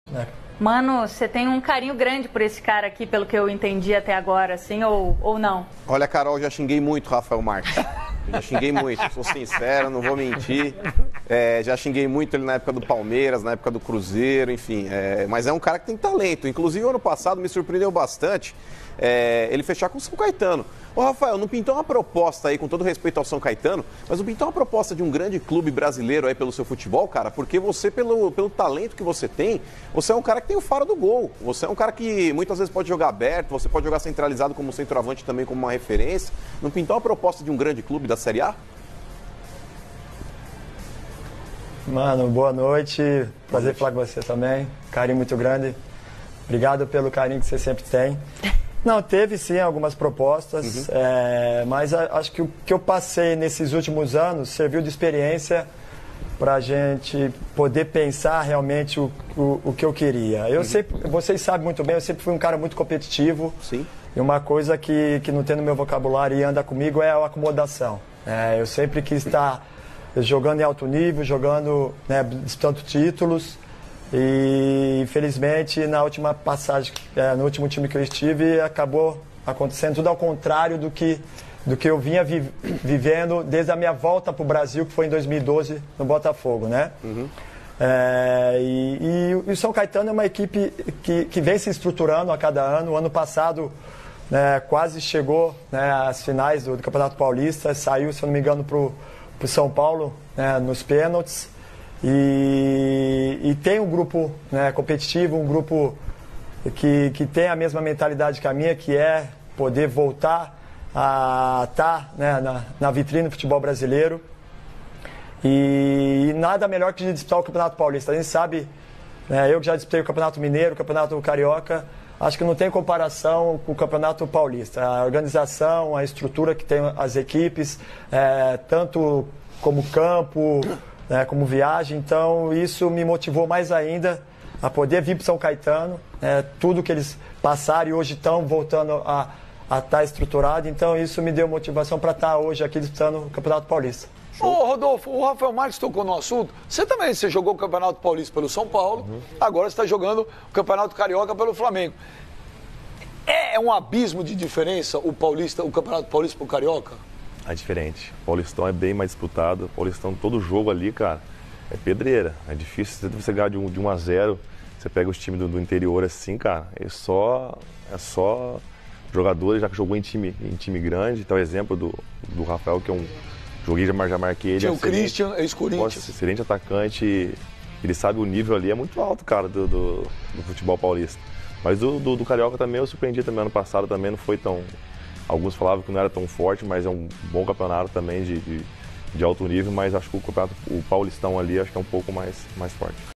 Mano, você tem um carinho grande por esse cara aqui, pelo que eu entendi até agora, assim, ou não? Olha, Carol, já xinguei muito o Rafael Marques. Já xinguei muito, sou sincero, não vou mentir. Já xinguei muito ele na época do Palmeiras, na época do Cruzeiro, enfim. Mas é um cara que tem talento. Inclusive, ano passado me surpreendeu bastante ele fechar com o São Caetano. Ô, Rafael, não pintou uma proposta aí, com todo respeito ao São Caetano, mas não pintou uma proposta de um grande clube brasileiro aí pelo seu futebol, cara? Porque você, pelo talento que você tem, você é um cara que tem o faro do gol. Você é um cara que muitas vezes pode jogar aberto, você pode jogar centralizado como centroavante também, como uma referência. Não pintou uma proposta de um grande clube da Série A? Mano, boa noite. Prazer falar com você também. Carinho muito grande. Obrigado pelo carinho que você sempre tem. Não, teve sim algumas propostas, mas acho que o que eu passei nesses últimos anos serviu de experiência para a gente poder pensar realmente o que eu queria. Eu sempre, vocês sabem muito bem, eu sempre fui um cara muito competitivo. Sim. E uma coisa que não tem no meu vocabulário e anda comigo é a acomodação. Eu sempre quis estar jogando em alto nível, jogando, disputando títulos. E infelizmente na última passagem, no último time que eu estive, acabou acontecendo tudo ao contrário do que eu vinha vivendo desde a minha volta para o Brasil, que foi em 2012 no Botafogo, né? E o São Caetano é uma equipe que vem se estruturando a cada ano. O ano passado quase chegou às finais do Campeonato Paulista, saiu, se eu não me engano, para o São Paulo nos pênaltis. E tem um grupo competitivo, um grupo que tem a mesma mentalidade que a minha, que é poder voltar a estar na vitrine do futebol brasileiro. E nada melhor que disputar o Campeonato Paulista. A gente sabe, eu que já disputei o Campeonato Mineiro, o Campeonato Carioca, acho que não tem comparação com o Campeonato Paulista. A organização, a estrutura que tem as equipes, tanto como campo, como viagem, então isso me motivou mais ainda a poder vir para São Caetano, tudo que eles passaram e hoje estão voltando a estar estruturado, então isso me deu motivação para estar hoje aqui disputando o Campeonato Paulista. Ô, Rodolfo, o Rafael Marques tocou no assunto, você jogou o Campeonato Paulista pelo São Paulo, agora você está jogando o Campeonato Carioca pelo Flamengo. É um abismo de diferença o Campeonato Paulista pro Carioca? É diferente. O Paulistão é bem mais disputado. O Paulistão, todo jogo ali, cara, é pedreira. É difícil você ganhar de 1-0. Você pega os times do interior assim, cara, é só jogadores já que jogou em time grande. Então, o exemplo do Rafael, que é joguei, já marquei ele. Tinha o Christian, ex-Corinthians. Excelente atacante. Ele sabe o nível ali, é muito alto, cara, do futebol paulista. Mas do Carioca também eu surpreendi também ano passado, também não foi tão... Alguns falavam que não era tão forte, mas é um bom campeonato também de alto nível, mas acho que o Paulistão ali acho que é um pouco mais forte.